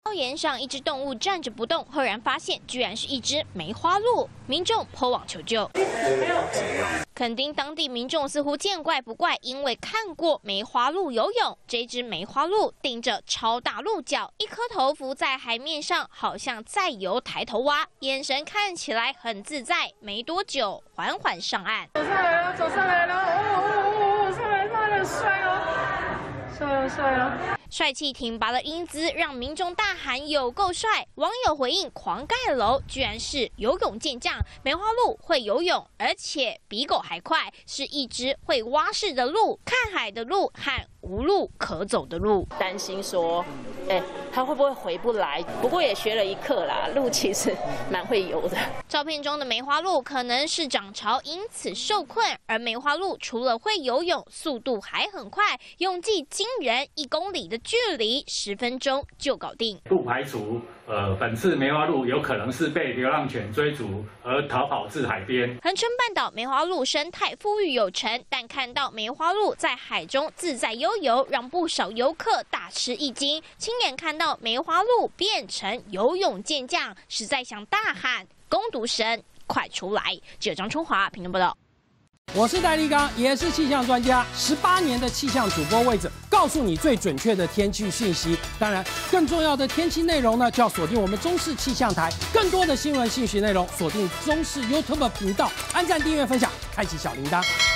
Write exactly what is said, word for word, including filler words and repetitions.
高岩上一只动物站着不动，赫然发现居然是一只梅花鹿，民众抛网求救。垦丁当地民众似乎见怪不怪，因为看过梅花鹿游泳，这只梅花鹿顶着超大鹿角，一颗头浮在海面上，好像在游抬头蛙，眼神看起来很自在。没多久，缓缓上岸。 走上来了，走上来了，哦哦哦哦，上来上来，帅哦！ 帅啊帅啊！ 帅气挺拔的英姿让民众大喊有够帅，网友回应狂盖楼，居然是游泳健将。梅花鹿会游泳，而且比狗还快，是一只会蛙式的鹿，看海的鹿和无路可走的鹿。 担心说，哎，它会不会回不来？不过也学了一课啦，鹿其实蛮会游的。 照片中的梅花鹿可能是涨潮，因此受困，而梅花鹿除了会游泳，速度还很快，泳技惊人，一公里的距离十分钟就搞定。 不排除呃本次梅花鹿有可能是被流浪犬追逐而逃跑至海边。 恒春半岛梅花鹿生态富裕有成，但看到梅花鹿在海中自在悠游，让不少游客大吃一惊。亲眼看到梅花鹿变成游泳健将，实在想大喊工读生快出来！记者张春华评论报道。 我是戴立刚，也是气象专家，十八年的气象主播位置，告诉你最准确的天气讯息。当然，更重要的天气内容呢，就要锁定我们中视气象台。更多的新闻信息内容，锁定中视 YouTube 频道，按赞、订阅、分享，开启小铃铛。